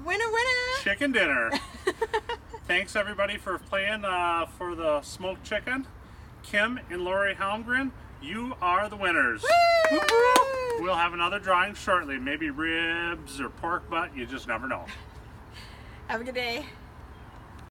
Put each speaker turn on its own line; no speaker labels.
Winner, winner!
Chicken dinner. Thanks everybody for playing for the smoked chicken. Kim and Lori Helmgren, you are the winners.
Woo!
We'll have another drawing shortly. Maybe ribs or pork butt. You just never know.
Have a good day.